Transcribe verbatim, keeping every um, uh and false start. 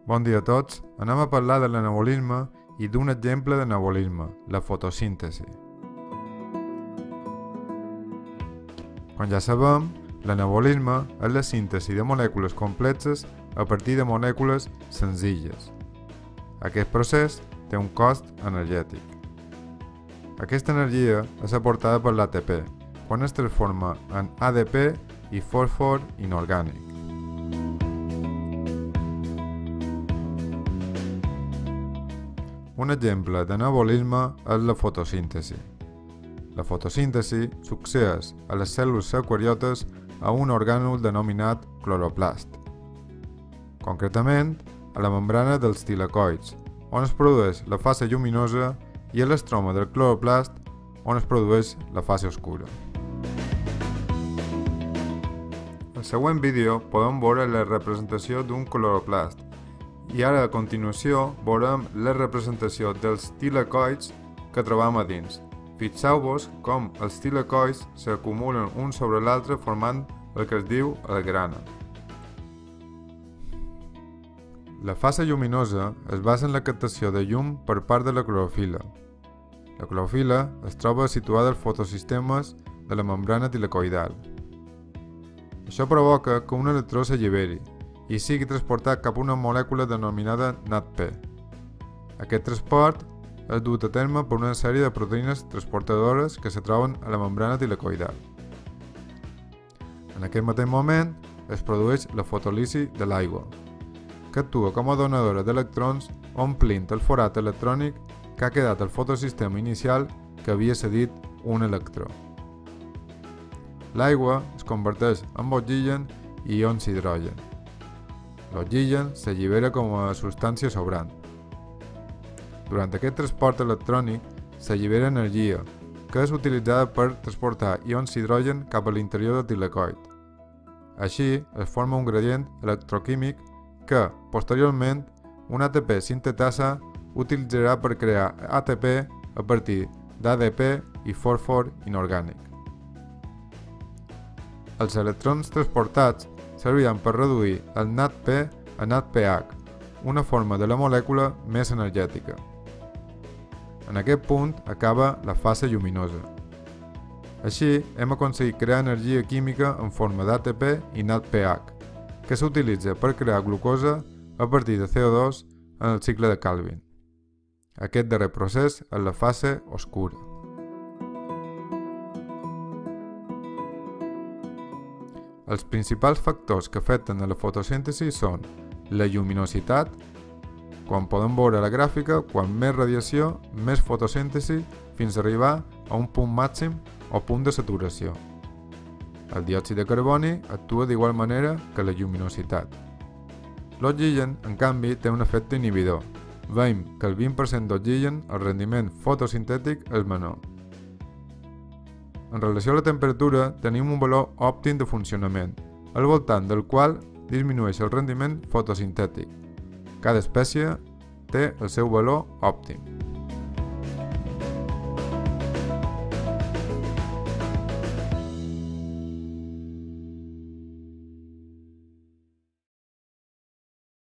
Bon dia a tots. Anem a parlar de l'anabolisme i d'un exemple d'anabolisme, la fotosíntesi. Com ja sabem, l'anabolisme és la síntesi de molècules complexes a partir de molècules senzilles. Aquest procés té un cost energètic. Aquesta energia és aportada per l'A T P, quan es transforma en A D P i fòsfor inorgànic. Un exemple d'anabolisme és la fotosíntesi. La fotosíntesi succeeix a les cèl·lules eucariotes a un orgànul denominat cloroplast. Concretament, a la membrana dels tilacoids, on es produeix la fase lluminosa, i a l'estroma del cloroplast, on es produeix la fase oscura. Al següent vídeo podem veure la representació d'un cloroplast, i ara a continuació veurem la representació dels tilacoids que trobam a dins. Fixeu-vos com els tilacoids s'acumulen un sobre l'altre formant el que es diu el grana. La fase lluminosa es basa en la captació de llum per part de la clorofil·la. La clorofil·la es troba situada als fotosistemes de la membrana tilacoidal. Això provoca que un electró s'alliberi i sigui transportat cap a una molècula denominada N A D P. Aquest transport és dut a terme per una sèrie de proteïnes transportadores que se troben a la membrana tilacoidal. En aquest mateix moment es produeix la fotolisi de l'aigua, que actua com a donadora d'electrons omplint el forat electrònic que ha quedat al fotosistema inicial que havia cedit un electró. L'aigua es converteix en oxigen i ions hidrogen. L'oxigen s'allibera com a substància sobrant. Durant aquest transport electrònic s'allibera energia, que és utilitzada per transportar ions hidrogen cap a l'interior del tilacoid. Així es forma un gradient electroquímic que, posteriorment, un A T P sintetasa utilitzarà per crear A T P a partir d'A D P i fòsfor inorgànic. Els electrons transportats serviran per reduir el N A D P a N A D P H, una forma de la molècula més energètica. En aquest punt acaba la fase lluminosa. Així, hem aconseguit crear energia química en forma d'A T P i N A D P H, que s'utilitza per crear glucosa a partir de C O dos en el cicle de Calvin. Aquest darrer procés és la fase oscura. Els principals factors que afecten a la fotosíntesi són la lluminositat. Com podem veure a la gràfica, quan més radiació, més fotosíntesi, fins a arribar a un punt màxim o punt de saturació. El diòxid de carboni actua d'igual manera que la lluminositat. L'oxigen, en canvi, té un efecte inhibidor. Veiem que el vint per cent d'oxigen el rendiment fotosintètic és menor. En relació a la temperatura, tenim un valor òptim de funcionament, al voltant del qual disminueix el rendiment fotosintètic. Cada espècie té el seu valor òptim.